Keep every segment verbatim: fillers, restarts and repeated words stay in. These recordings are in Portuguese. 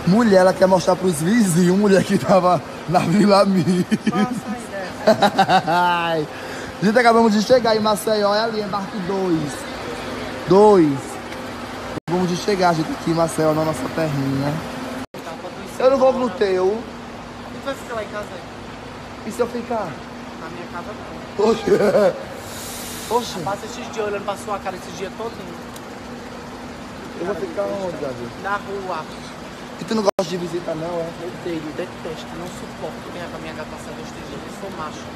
Mulher, ela quer mostrar pros vizinhos, mulher que tava na Vila Mil. Gente, acabamos de chegar em Maceió, olha ali, embarque dois. Dois. Acabamos de chegar, gente, aqui em Maceió, na nossa terrinha. Eu não vou pro teu. Tu vai ficar lá em casa? E se eu ficar? Na minha casa não. Oxe. Oxe. Passa esses dias olhando pra sua cara esses dias todinho. Eu vou ficar onde, Davi? Na rua. E tu não gosta de visita não, é? Eu odeio, detesto, não suporto ganhar com a minha gata passar dois, três dias. Eu sou macho.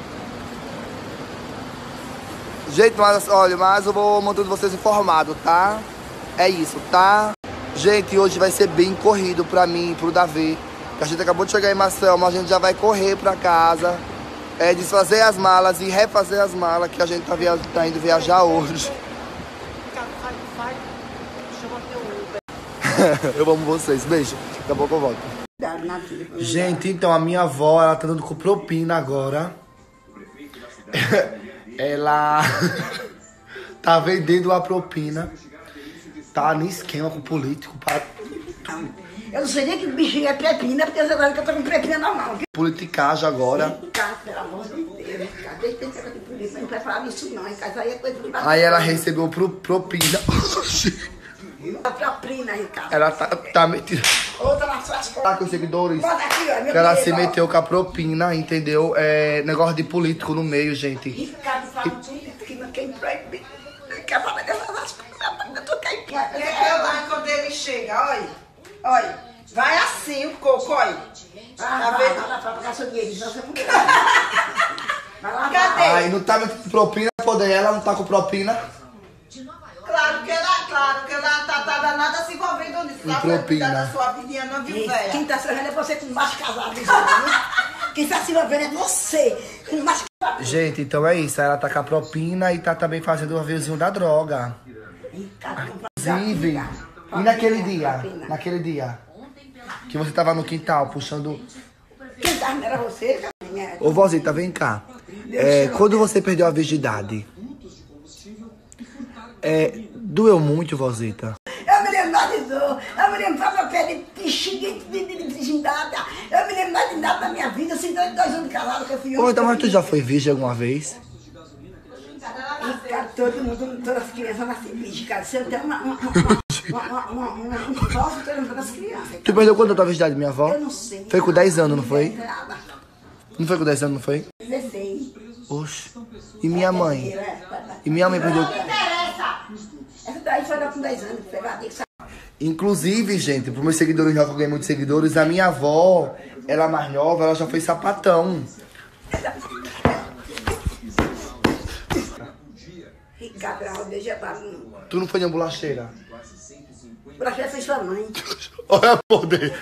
Gente, mas olha, mas eu vou mantendo vocês informados, tá? É isso, tá? Gente, hoje vai ser bem corrido pra mim e pro Davi. A gente acabou de chegar em Maceió, mas a gente já vai correr pra casa. É, desfazer as malas e refazer as malas, que a gente tá, via tá indo viajar hoje. Cara, sai, sai. Chama teu Uber. Eu amo vocês, beijo. Daqui a pouco eu volto. Gente, então a minha avó, ela tá dando com propina agora. Ela tá vendendo a propina. Tá no esquema com o político. Pra... Eu não sei nem que bichinho é prepina, porque agora que eu tô com prepina normal. Politicagem agora. Cara, pelo amor de Deus, cara. Desde que eu tenho polícia, não preparava isso não. Em casa aí é coisa de... Aí ela recebeu pro, propina. A propina aí, cara. Ela tá, tá metida. Outra nas suas costas. Tá com os seguidores. Bota aqui, ó, meu Que ela Deus, se ó. meteu com a propina, entendeu? É negócio de político no meio, gente. E cara, fala tudo que não quem proíbe. Quer falar dessas coisas? Eu tô caindo. Eu lá quando ele chega, olha. Olha. Vai assim o coco, olha. Vai, vai, vai lá pra pagar seu dinheiro, senão você não quer. Vai lá, Cadê? Aí não tá metendo propina, poder ela não tá com propina. Claro que ela, claro que ela tá, tá danada se envolvendo nisso. Lá pra cuidar da sua vidinha não de vai. Quem velha. tá se envolvendo é você com macho casado. Quem tá se envolvendo é você com macho casado. Gente, então é isso. Ela tá com a propina e tá também fazendo o aviãozinho da droga. Inclusive, e naquele dia, naquele dia, que você tava no quintal puxando... Quem tá não era você? Ô, vozita, vem cá. É, quando você perdeu a virgindade, é, doeu muito, vozita? Eu me lembro mais de dor. Eu me lembro mais meu pé de xingue de virgindade. Eu me lembro mais de nada da minha vida. Assim, dois, dois anos de casado que eu fui. Ô, então, mas tu já foi virgem alguma vez? E, cara, todo mundo, todas as crianças nascem virgem, cara. Se eu tenho uma... uma, uma, uma, uma, uma, um posso ter todas as crianças. Tu perdeu quando a tua virgindade, minha avó? Eu não sei. Foi com dez anos, não foi? Nada. Não foi com dez anos, não foi? dezesseis. Oxe. E minha mãe? E minha mãe perdeu... Não interessa. Essa daí foi com dez anos. Pegadinha. Inclusive, gente, para meus seguidores, já que eu ganhei muitos seguidores, a minha avó, ela mais nova, ela já foi sapatão. Ricardo, a rodeja tá... Tu não foi de ambulacheira? Pra que foi sua mãe. Olha poder.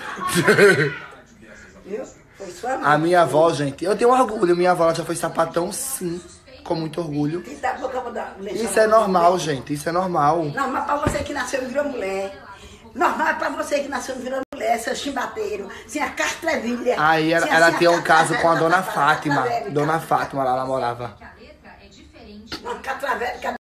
Viu? Foi sua mãe. A minha avó, gente, eu tenho orgulho, minha avó ela já foi sapatão, sim, com muito orgulho. E dá boca pra dar leite. Isso é normal, gente, isso é normal. Normal pra você que nasceu e virou mulher. Normal é pra você que nasceu e virou mulher, seu chimbateiro, sem a castrevilha. Aí ela, sem ela assim, tem a um caso com a dona catravela, Fátima. catravela, Dona Fátima, lá ela morava. Uma catravela,